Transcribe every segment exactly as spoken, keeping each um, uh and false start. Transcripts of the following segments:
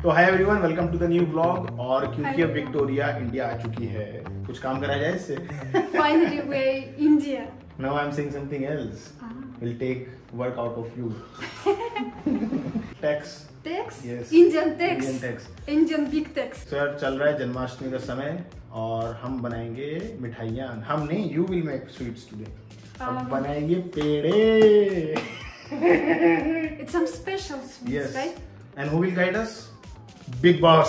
तो hi everyone, welcome to the new vlog. और क्योंकि अब विक्टोरिया इंडिया आ चुकी है, कुछ काम करा जाए इससे। Finally we're India. Now I'm saying something else. Ah. We'll take work out of you. Tax. Tax? Yes. Indian tax. Indian tax. Indian big tax. So यार चल रहा है जन्माष्टमी का समय और हम बनाएंगे मिठाइयाँ। हम नहीं, you will make sweets today. हम Um, बनाएंगे पेड़े। It's some special sweets, Yes. right? And who will guide us? Big Boss.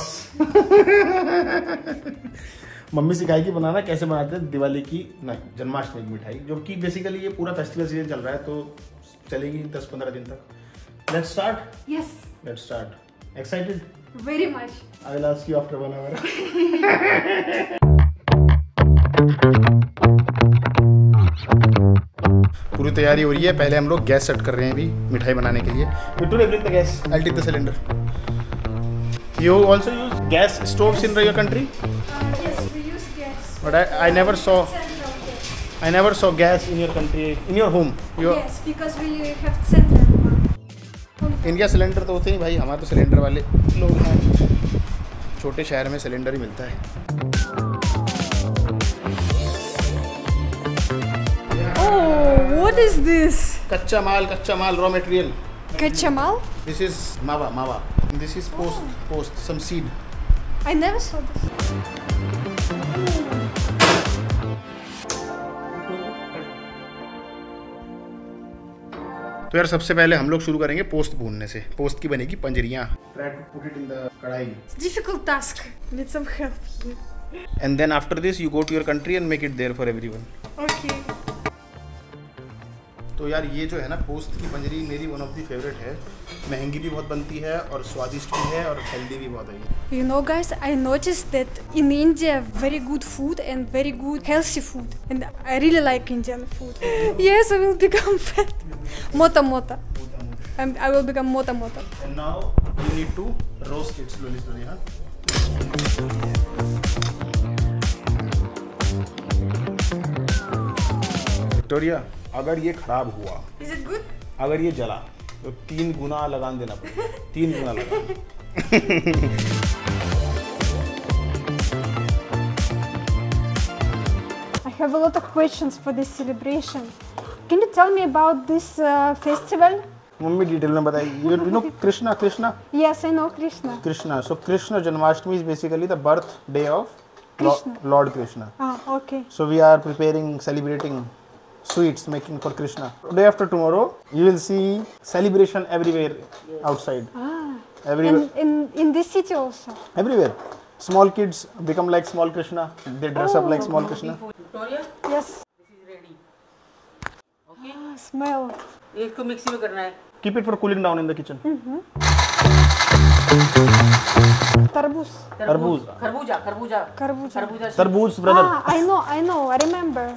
Mummy सिखाएगी बनाना कैसे बनाते हैं दिवाली की नहीं जन्माष्टमी की मिठाई, जो कि बेसिकली ये पूरा फेस्टिवल सीजन चल रहा है तो चलेगी दस पंद्रह दिन तक। Let's start. Yes. Let's start. Excited? Very much. I will ask you after one hour. पूरी तैयारी हो रही है। पहले हम लोग गैस सेट कर रहे हैं अभी मिठाई बनाने के लिए। बिट्टू ने bring the gas, I take the cylinder. You also use gas stoves in your country? Uh, yes, we use gas. But I, I never saw Central gas. I never saw gas in your country, in your home. Your Yes, because we have central one. इनका cylinder तो होते ही भाई, हमारे तो cylinder वाले लोग हैं। छोटे शहर में सिलेंडर ही मिलता है। Oh, what is this? कच्चा माल, कच्चा माल, raw material. Kachamal? This is mawa, mawa. This is post, post, some seed. I never saw this. तो यार सबसे पहले हम लोग शुरू करेंगे पोस्ट भूनने से। पोस्ट की बनेगी पंजरियां। Try to put it in the कढ़ाई। It's a difficult task. Need some help. And then after this you go to your country and make it there for everyone. Okay. तो यार ये जो है ना पोस्ट की पंजरी मेरी वन ऑफ द फेवरेट है। महंगी भी बहुत बनती है और स्वादिष्ट भी है और हेल्दी भी बहुत है। You know, guys, I noticed that in India, very good food and very good healthy food, and I really like Indian food. Yes, I will become fat. Mota mota. I'm, I will become mota mota. And now you need to roast it slowly slowly, हाँ? Victoria, अगर ये खराब हुआ, Is it good? अगर ये जला तो तीन गुना लगान देना पड़ेगा। तीन गुना लगान। I have a lot of questions for this celebration. Can you tell me about this uh, festival? Mummy detail में बताइए। You know Krishna, Krishna, Yes, I know Krishna. Krishna. So Krishna Janmashtami is basically the birthday of Krishna. Lord Krishna. Ah, okay. So we are preparing, celebrating sweets, making for Krishna. Day after tomorrow, you will see celebration everywhere outside. Ah. Everywhere, And in in this city also. everywhere. Small kids become like small Krishna. They dress up like small Krishna. Victoria, Yes. This is ready. Okay, Ah, smell. इसको mixie में करना है। Keep it for cooling down in the kitchen. Tarboos. तरबूज। खरबूजा, खरबूजा, Karbuja. खरबूजा। तरबूज brother. Ah, I know, I know, I remember.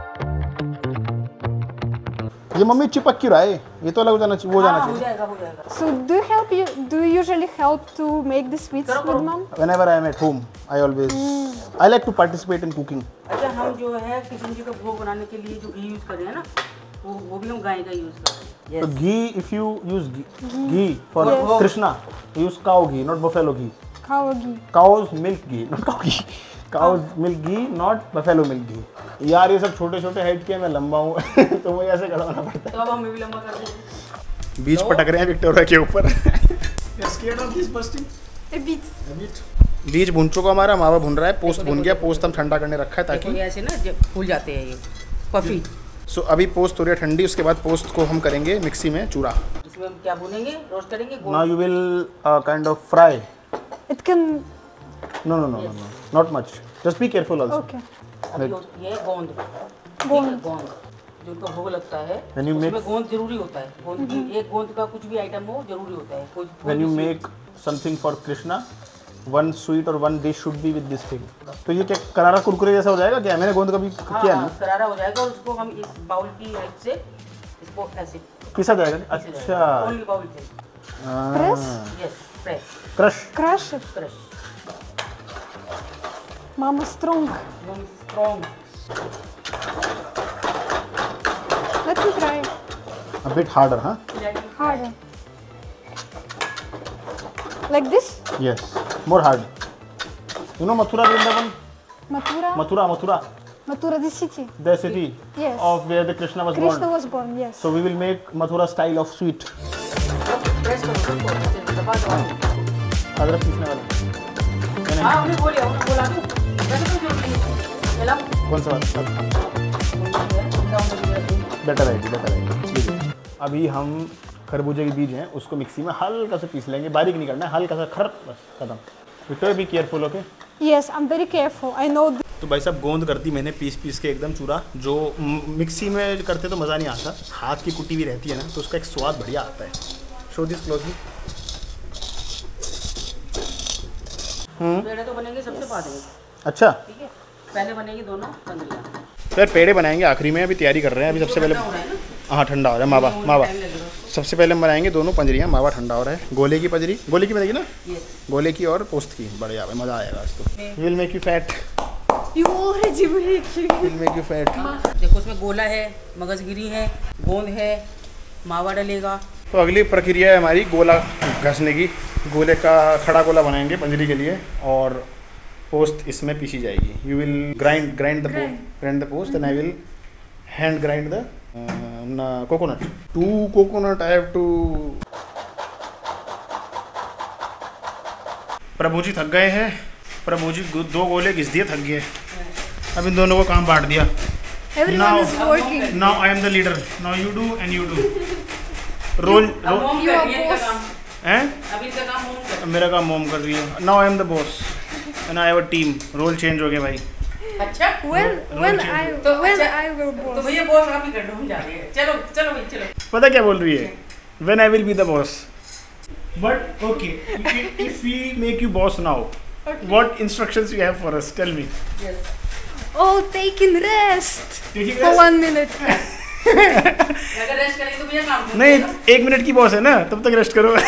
ये मम्मी चिपक क्यों रहा है? ये तो अलग हो जाना चाहिए, वो जाना हाँ, हो चाहिए। जाएगा, हो जाएगा। So do you help you? Do you usually help to make the sweets करो, with करो। mom? Whenever I am at home, I always, I like to participate in cooking. अच्छा, हम जो है कृष्ण जी का भोग बनाने के लिए जो घी यूज कर रहे हैं ना, वो वो भी हम गाय का यूज कर रहे हैं। So yes, ghee, if you use ghee, ghee for Yes. Krishna, use cow ghee, not buffalo ghee. Cow ghee. Cow's milk ghee, not cow ghee. Cow's milk ghee, not buffalo milk ghee. यार ये सब छोटे छोटे height के, मैं लंबा हूँ तो मुझे ऐसे खड़ा होना पड़ता तो अब हम भी लंबा कर देंगे। है। बीज पटक रहे हैं विक्टोरिया के ऊपर। You're scared of this bursting? A bit. A bit. बीज भुन चुका हमारा, मावा भुन रहा है, पोस्ट भुन गया। पोस्ट हम ठंडा करने रखा है देखो ताकि ये ऐसे ना जब फूल जाते हैं ये पफी। सो अभी पोस्ट हो रही है ठंडी, उसके बाद पोस्ट को हम करेंगे मिक्सी में चूरा। इसमें हम क्या भूनेंगे, रोस्ट करेंगे। गोल- now you will kind of fry. It can. No no no no not much, just be careful also. Okay. अभी ये गोंद, गोंद। गोंद जो उनका भोग लगता है, When you उसमें make- गोंद जरूरी होता है। गोंद की एक गोंद का कुछ भी आइटम हो जरूरी होता है। कोई When you make something for Krishna, one sweet or one dish should be with this thing. तो ये क्या करारा कुरकुरे जैसा हो जाएगा क्या? मैंने गोंद कभी हाँ, किया नहीं। करारा हो जाएगा और उसको हम इस बाउल की हेल्प से इसको ऐसे पिसा जाएगा? अच्छा। ओनली बाउल से। Press. Yes, press, crush. Crush it. Crush. Mama strong. Strong. Let me try. A bit harder, huh? Harder. Like this? Yes, more hard. You know Mathura Vrindavan? Mathura? Mathura, Mathura. Mathura, the city. The city Yes. of where the Krishna was Krishna born. was born, yes. So we will make Mathura style of sweet. Press करो उसको, अच्छे से दबा दो। अदरक पीसने वाला। हाँ उन्हें बोलिए, उन्हें बोला तो वैसे कोई जरूरत नहीं। चला। कौन सा वाला? बेटर आएगी, बेटर आएगी। अभी हम खरबूजे के बीज हैं उसको मिक्सी में हल्का सा पीस लेंगे, बारीक नहीं करना है, हल्का सा खर, बस खत्म। Victoria be careful, okay? Yes, I'm very careful. I know. तो भाई साहब गोंद कर दी मैंने पीस पीस के एकदम चूरा। जो मिक्सी में करते तो मज़ा नहीं आता, हाथ की कुटी भी रहती है ना तो उसका एक स्वाद बढ़िया आता है। Show this closely. पेड़े तो बनेंगे सबसे बाद में। अच्छा, ठीक है, पहले बनेगी दोनों पंद्रियाँ। सर पेड़े बनाएंगे आखिरी में, अभी तैयारी कर रहे हैं। अभी सबसे पहले हाँ ठंडा हो रहा है मावा मावा सबसे पहले हम बनाएंगे दोनों पंजरियाँ। मावा ठंडा हो रहा है। गोले की पंजरी, गोले की बनेगी ना? गोले की और पोस्त की। बढ़िया भाई, मज़ा आएगा आज तो। Will make you fat, You already making. Will make you fat. देखो उसमें गोला है, मगजगिरी है, गोंद है, मावा डलेगा। तो अगली प्रक्रिया है हमारी गोला घसने की। गोले का खड़ा गोला बनाएंगे पंजरी के लिए और पोस्ट इसमें पीसी जाएगी। You will grind grind the grind the post and I will hand grind the coconut. Two coconut I have to. Prabhu ji थक गए हैं। प्रभु जी दो गोले घिस दिए, थक गए। अब इन दोनों को काम बांट दिया। Everyone Now- is working. Now I am the leader. Now you do and you do. Role अब मोम You कर are रही है इनका boss. काम। हैं? अब इनका काम मोम कर। मेरा काम मोम कर रही है। Now I am the boss and I have a team. Role change हो गया भाई। अच्छा When Roll when change. I तो when अच्छा, I will तो boss. भैया बॉस आप ही कर दो, हम जा रहे हैं। चलो चलो भाई चलो। पता क्या बोल रही है? When I will be the boss. But okay, if, if we make you boss now, what instructions you have for us? Tell me. Yes. Oh, taking rest Taking for rest? one minute. अगर rest करेंगे तो भैया काम करेंगे नहीं, ना। एक minute की बॉस है ना, तब तक रेस्ट करो।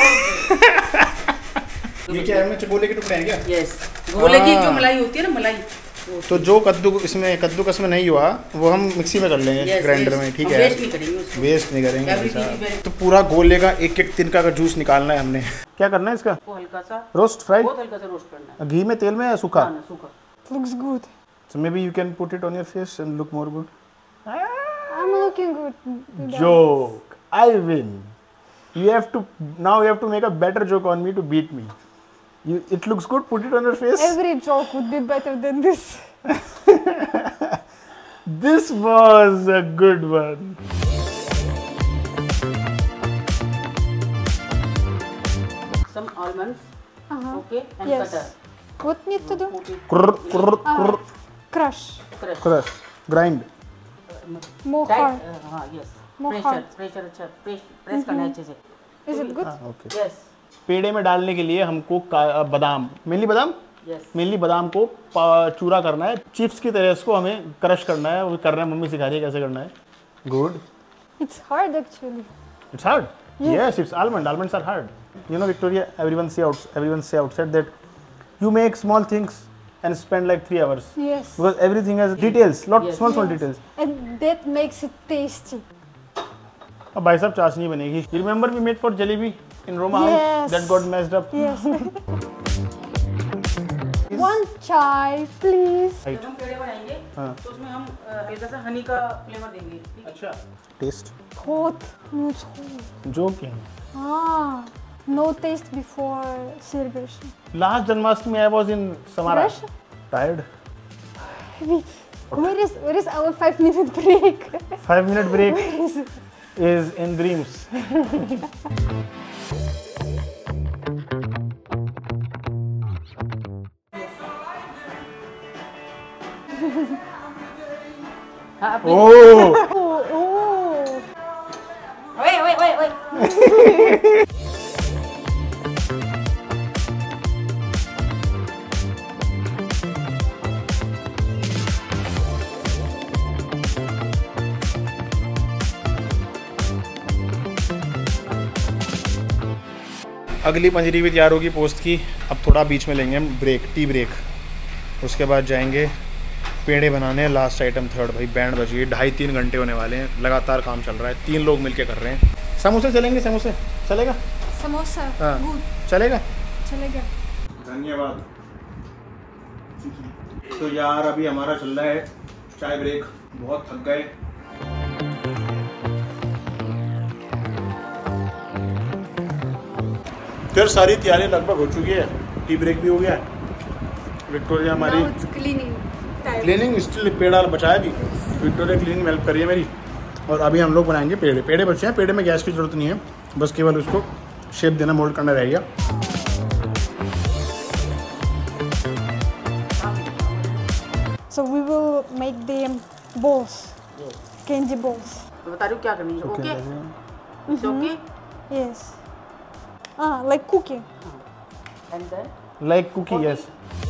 ये क्या है? गोले के टुकड़े हैं क्या? यस, गोले की हाँ। जो मलाई होती है ना, मलाई। तो जो कद्दू इसमें कद्दूकस में नहीं हुआ वो हम मिक्सी में कर लेंगे, Yes, ग्राइंडर yes. में। ठीक हम है, waste नहीं करेंगे उसको। वेस्ट नहीं करेंगे भाई Everything is साहब। very- तो पूरा गोले का एक एक तिनका का जूस निकालना है हमने। क्या करना है इसका? वो हल्का सा, रोस्ट फ्राइड, बहुत हल्का सा रोस्ट करना है। घी में तेल में या सूखा? हाँ, ना, सूखा। Looks good. So maybe you can put it on your face and look more good. I'm looking good. Joke. I win. You have to now. You have to make a better joke on me to beat me. You, it looks good. Put it on your face. Every joke would be better than this. This was a good one. Some almonds, Uh-huh. okay, and Yes. butter. What need to do? Okay, Krr, krr, krr. Uh, crush. crush. Crush. Grind. More Tight, hard. uh, हाँ, yes. More Pressure, hard. pressure अच्छा, press, press करना है अच्छे से। Is it good? Okay. Yes, पेड़े में डालने के लिए हमको का- बादाम, मेनली बादाम yes. मेनली बादाम को पा- चूरा करना है। चिप्स की तरह इसको हमें क्रश करना है। वो कर रहे हैं, मम्मी सिखा रही है कैसे करना है। Good. It's hard actually. It's hard. Yes, it's almond. Almonds are hard. You know, Victoria, everyone say out, everyone say outside that you make small things and spend like three hours Yes. because everything has details, lot Yes. small small Yes. details. And that makes it tasty. अब भाई साहब चाशनी बनेगी। You remember we made for jalebi in Roma Yes. house that got messed up. Yes. One chai, please. जब हम पेड़े बनाएंगे हाँ। तो उसमें हम अ, हल्का सा हनी का फ्लेवर देंगे, ठीक है? अच्छा। Taste. Hot. No, it's hot. Joking. Ah, no taste before celebration. Last Janmashtami I was in Samara. Russia? Tired. Wait, where is where is our five minute break? Five minute break Where is it? is in dreams. हाँ, अब Oh. Oh, oh. ओए ओए ओए ओए अगली पंजरी भी तैयार होगी पोस्ट की। अब थोड़ा बीच में लेंगे हम ब्रेक, टी ब्रेक। उसके बाद जाएंगे पेड़े बनाने। Last item third. भाई बैंड बज गई। ढाई तीन घंटे होने वाले हैं, लगातार काम चल रहा है। तीन लोग मिलके कर रहे हैं। समोसे चलेंगे? समोसे चलेगा? Samosa. हाँ Good. चलेगा। चलेगा। धन्यवाद। तो यार अभी हमारा चल रहा है चाय ब्रेक, बहुत थक गए। फिर सारी तैयारी लगभग हो चुकी है, टी ब्रेक भी हो गया है। विक्टोरिया हमारी क्लीनिंग स्टिल पेड़ा बचाया भी, विक्टोरिया क्लीनिंग में हेल्प कर रही है मेरी। और अभी हम लोग बनाएंगे पेड़े। पेड़े बचे हैं, पेड़े में गैस की जरूरत नहीं है, बस केवल उसको शेप देना, मोल्ड करना रहेगा। So we will make the balls, candy balls. तो बता रही हूँ क्या करनी है। Okay okay Yes. Ah, like cookie. And then like cookie, yes.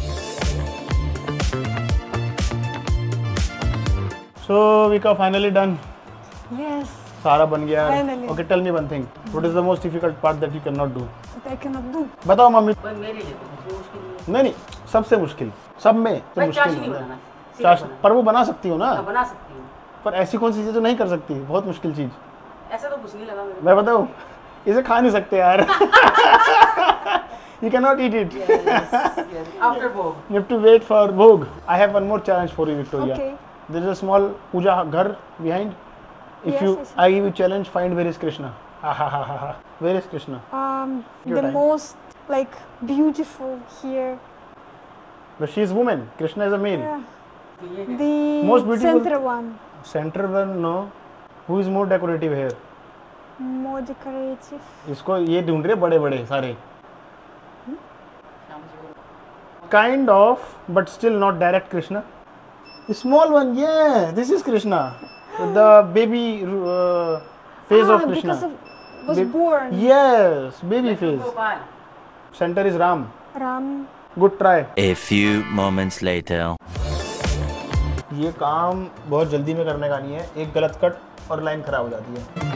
So Vika finally done. Yes. सारा बन गया। Finally. Okay, tell me one thing, what is the most difficult part that you can not do? That I cannot do. बताओ mummy. भाई मेरे लिए तो मुश्किल नहीं है। नहीं नहीं, सबसे मुश्किल, सब में तो भाई मुश्किल चाशनी है। बनाना, चाश, बनाना। पर वो बना सकती हो ना। हाँ, बना सकती हूँ। पर ऐसी कौन सी चीज़ जो नहीं कर सकती, बहुत मुश्किल चीज़। ऐसा तो कुछ नहीं लगा मेरे मैं बताऊँ, इसे खा नहीं सकते यार। You cannot eat it. को। Yes, yes. After भोग। You have to wait for Bhog. I have one more challenge for you, Victoria. Okay. There is a small puja ghar behind. If Yes, you, yes. I give you challenge, find where is Krishna. Ha ha ha ha ha. Where is Krishna? Um, Your the time. most like beautiful here. But she is woman. Krishna is a male. Yeah. ये है। The Most beautiful- center one, Center one, no. Who is more decorative here? more decorative. इसको ये ढूंढ रहे बड़े बड़े सारे. शाम से वो- Kind of, but still not direct Krishna. The small one, yeah. This is Krishna. With the baby uh, face ah, of Krishna. because of was Ba- born. Yes, baby face. Gopal. Center is Ram. Ram. Good try. A few moments later. ये काम बहुत जल्दी में करने का नहीं है, एक गलत कट और लाइन खराब हो जाती है।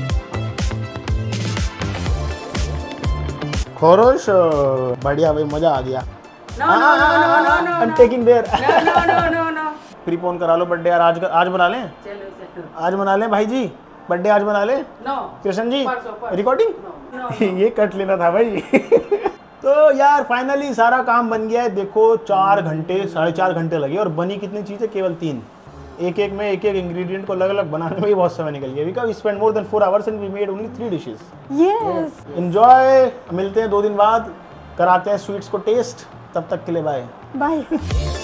खोरोश, बढ़िया भाई, मजा आ गया। No, no, no, no, no, no, I'm no. taking there. No, no, no, no, no. Prepone करा लो बर्थडे यार, आज आज बना लें, चलो चलो। आज बना लें भाई जी, बर्थडे आज बना लें। No. कृष्ण जी, परसों, परसों। रिकॉर्डिंग No, no, ये कट लेना था भाई। तो यार फाइनली सारा काम बन गया है। देखो चार घंटे साढ़े चार घंटे लगे और बनी कितनी चीज़ें, केवल तीन। एक एक में एक एक इंग्रेडिएंट को अलग अलग बनाने में ही बहुत समय निकल गया। We spend more than four hours and we made only three dishes. Yes. Enjoy, मिलते हैं दो दिन बाद, कराते हैं स्वीट्स को टेस्ट। तब तक के लिए बाय। Bye.